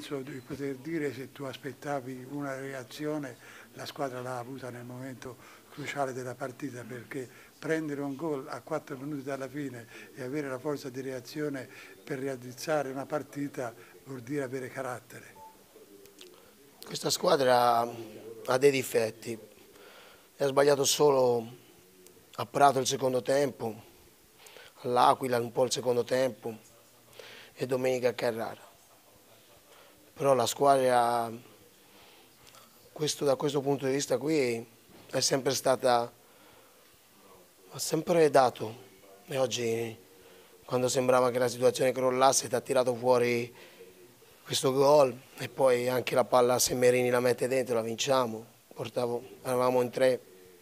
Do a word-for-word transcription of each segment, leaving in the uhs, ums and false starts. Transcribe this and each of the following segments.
penso di poter dire, se tu aspettavi una reazione, la squadra l'ha avuta nel momento cruciale della partita, perché prendere un gol a quattro minuti dalla fine e avere la forza di reazione per raddrizzare una partita vuol dire avere carattere. Questa squadra ha dei difetti, ha sbagliato solo a Prato il secondo tempo, all'Aquila un po' il secondo tempo e domenica a Carrara. Però la squadra, questo, da questo punto di vista qui, è sempre stata, ha sempre dato, e oggi quando sembrava che la situazione crollasse ti ha tirato fuori questo gol e poi anche la palla, se Merini la mette dentro la vinciamo, portavo, eravamo in tre.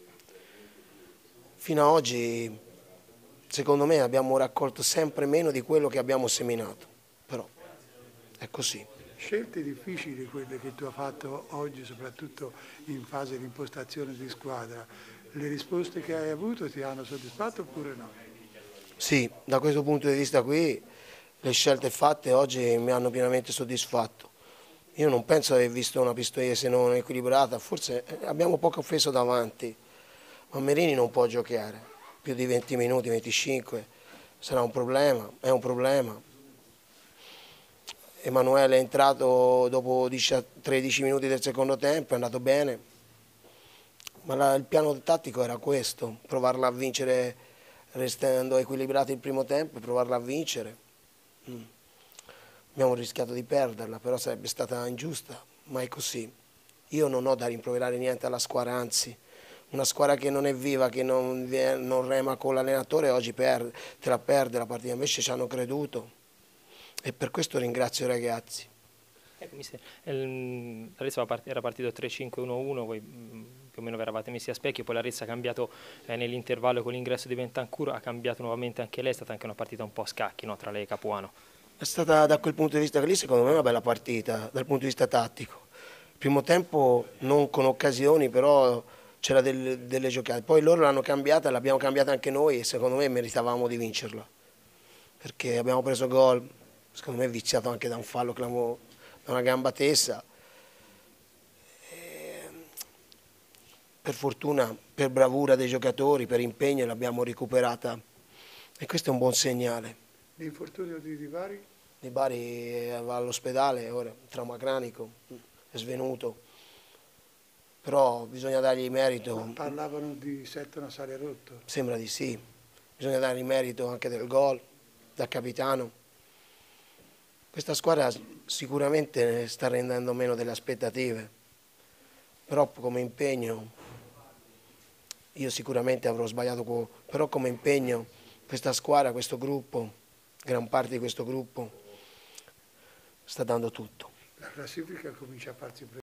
Fino ad oggi secondo me abbiamo raccolto sempre meno di quello che abbiamo seminato, però è così. Scelte difficili quelle che tu hai fatto oggi, soprattutto in fase di impostazione di squadra. Le risposte che hai avuto ti hanno soddisfatto oppure no? Sì, da questo punto di vista qui le scelte fatte oggi mi hanno pienamente soddisfatto. Io non penso di aver visto una Pistoiese non equilibrata, forse abbiamo poco offeso davanti, ma Merini non può giocare più di venti minuti, venticinque, sarà un problema, è un problema. Emanuele è entrato dopo tredici minuti del secondo tempo, è andato bene, ma la, il piano tattico era questo, provarla a vincere restando equilibrati il primo tempo e provarla a vincere. Mm. Abbiamo rischiato di perderla, però sarebbe stata ingiusta, ma è così. Io non ho da rimproverare niente alla squadra, anzi, una squadra che non è viva, che non, non rema con l'allenatore, oggi perde, te la perde la partita, invece ci hanno creduto e per questo ringrazio i ragazzi. Ecco, mister, l'Arezzo era partito tre cinque uno uno, voi più o meno vi eravate messi a specchio, poi l'Arezzo ha cambiato eh, nell'intervallo con l'ingresso di Bentancur, ha cambiato nuovamente anche lei, è stata anche una partita un po' a scacchi, no, tra lei e Capuano. È stata da quel punto di vista lì secondo me una bella partita, dal punto di vista tattico. Il primo tempo non con occasioni, però c'era del, delle giocate, poi loro l'hanno cambiata, l'abbiamo cambiata anche noi e secondo me meritavamo di vincerla, perché abbiamo preso gol, secondo me viziato anche da un fallo clamoroso, da una gamba tesa. E per fortuna, per bravura dei giocatori, per impegno l'abbiamo recuperata e questo è un buon segnale. L'infortunio di Di Bari? Di Bari va all'ospedale, ora trauma cranico, è svenuto, però bisogna dargli merito. Ma parlavano di sette nasale rotto? Sembra di sì, bisogna dargli merito anche del gol, da capitano. Questa squadra sicuramente sta rendendo meno delle aspettative, però come impegno, io sicuramente avrò sbagliato, però come impegno questa squadra, questo gruppo, gran parte di questo gruppo sta dando tutto. La classifica comincia a farsi